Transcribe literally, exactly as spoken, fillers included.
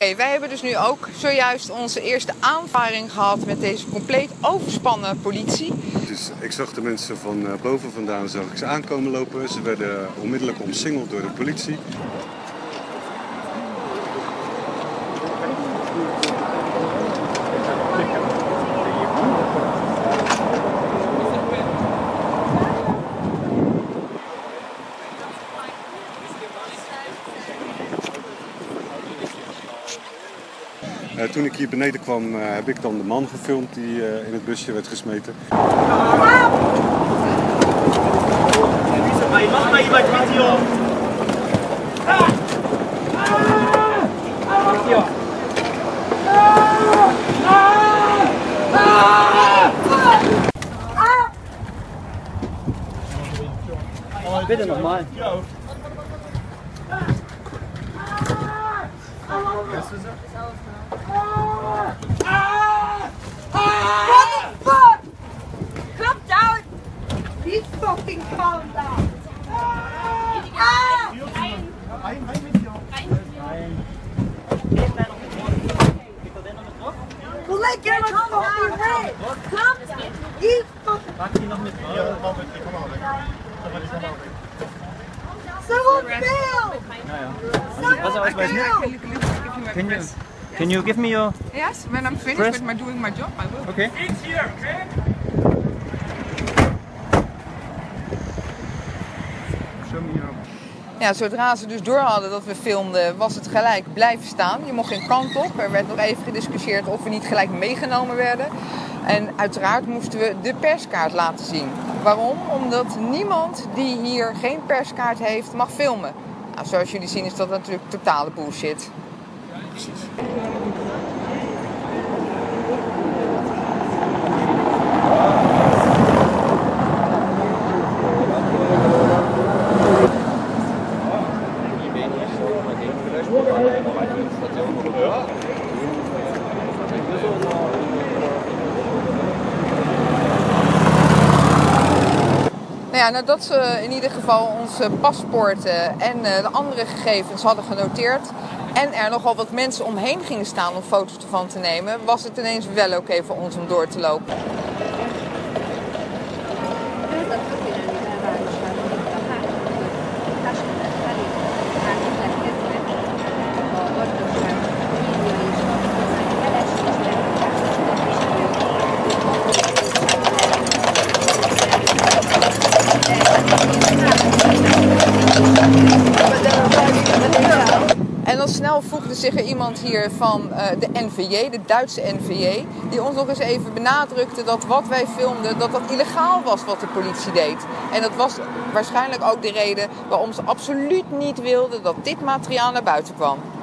Hey, wij hebben dus nu ook zojuist onze eerste aanvaring gehad met deze compleet overspannen politie. Dus ik zag de mensen van boven vandaan zag ik ze aankomen lopen. Ze werden onmiddellijk omsingeld door de politie. Uh, toen ik hier beneden kwam, uh, heb ik dan de man gefilmd die uh, in het busje werd gesmeten. Oh, bitte nochmal. What the fuck? Calm down! He's fucking calm down! Ah! Well, let get him fucking red! Calm down! He's fucking... Someone fail! Someone fail! Can you, can you give me your... Yes, when I'm finished Press. with my doing my job, I will. Okay. Show me your... Ja, zodra ze dus door hadden dat we filmden, was het gelijk blijven staan. Je mocht geen kant op. Er werd nog even gediscussieerd of we niet gelijk meegenomen werden. En uiteraard moesten we de perskaart laten zien. Waarom? Omdat niemand die hier geen perskaart heeft mag filmen. Nou, zoals jullie zien is dat natuurlijk totale bullshit. Precies. Nou ja, nadat ze in ieder geval onze paspoorten en de andere gegevens hadden genoteerd en er nogal wat mensen omheen gingen staan om foto's ervan te nemen, was het ineens wel oké voor ons om door te lopen. En dan snel voegde zich er iemand hier van uh, de N V J, de Duitse N V J, die ons nog eens even benadrukte dat wat wij filmden, dat dat illegaal was wat de politie deed. En dat was waarschijnlijk ook de reden waarom ze absoluut niet wilden dat dit materiaal naar buiten kwam.